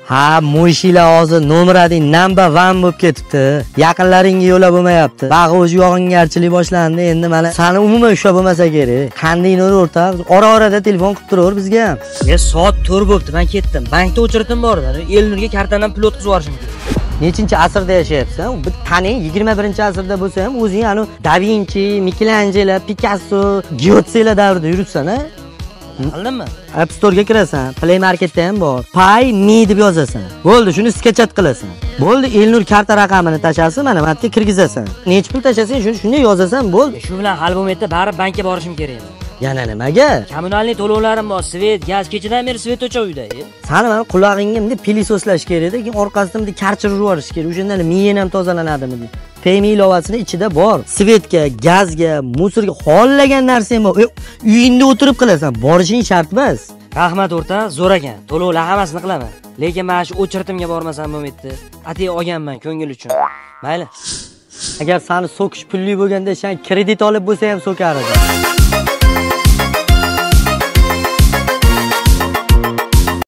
Ha, mo'shila hozir nomerading number 1 bo'lib ketibdi. Yaqinlaringga yo'la bo'lmayapti. Bag'i o'zi yog'ingarchilik boshlandi. Endi mana sani umuman ushlab bo'lmasa kerak. Qandaydir o'rtaq, ora-orada telefon qilib turaver bizga ham. Soat 4 bo'libdi, men ketdim. Bankda o'chirdim bordi. Elnurga kartadan pul o'tkazib yuborishim kerak. Nechinchi asrda yashayapsan? Bir taning 21-asrda bo'lsa ham o'zing anu Da Vinci, Michelangelo, Picasso, Giotto'lar davrida yuribsan-a? Bildingmi? App Store'ga kirasan, Play Marketda ham bor. Pay me deb yozasan. Bo'ldi, shuni sketchat qilasan. Bo'ldi, Elnur karta raqamini tashasin, mana bu yerga kirgizasan. Necha pul tashasang, shunday yozasan, bo'ldi. Shu bilan hal bo'lmaydi, baribir bankka borishim kerak. Yana nimaga? Kommunalniy to'lovlarim bor, svet, gaz, kechadan beri svet o'cha uyda. Sani mana qulog'ingga bunday pilisoslash kerak-da, keyin orqasidan bunday karchirib yuborish kerak. O'shandan miyan ham tozalanadimi? Payme ilovasini ichida bor. Svetga, gazga, musorga xohlagan narsang bor. Uyingda o'tirib qilasan, borishing shart emas. Rahmat o'rta, zo'r ekan. To'lovlar hammasini qilaman. Lekin mana shu o'chirtimga bormasam bo'lmaydi. Atay olganman ko'ngil uchun. Mayli. Agar sani so'kish pulli bo'lganda, sen kredit olib bo'lsa ham so'kar edi.